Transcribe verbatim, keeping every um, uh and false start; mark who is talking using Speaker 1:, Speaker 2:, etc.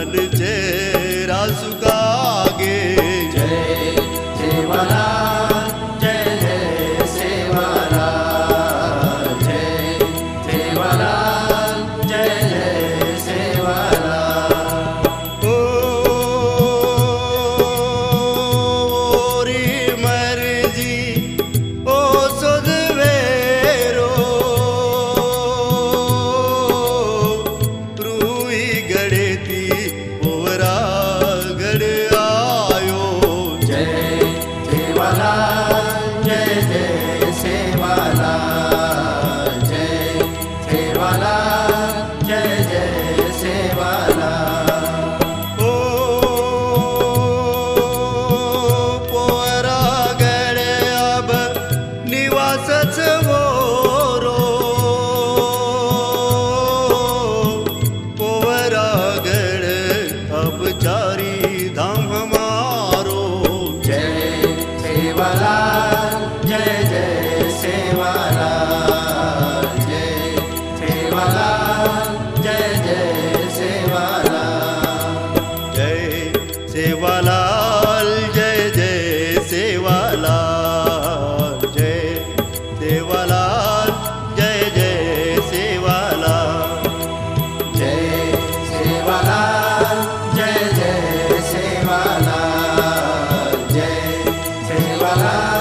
Speaker 1: मन चेहरा सुखागे।
Speaker 2: जय सेवालाल जय जय सेवालाल जय सेवालाल जय जय सेवालाल।
Speaker 1: ओ री मर्जी ओ सुधवेरो रूई गड़े थी पोवरा गड़ आयो।
Speaker 2: जय सेवालाल जय जय सेवालाल जय सेवालाल जय जय सेवालाल।
Speaker 1: ओ पोवरा गड़ अब निवासच मोरो पोवरा गड़ अब चारी धाम हमारो।
Speaker 2: जय सेवालाल जय जय सेवालाल जय सेवालाल जय जय सेवालाल।
Speaker 1: जय सेवालाल जय जय सेवालाल जय सेवालाल जय जय सेवालाल।
Speaker 2: जय सेवालाल जय जय सेवालाल जय सेवालाल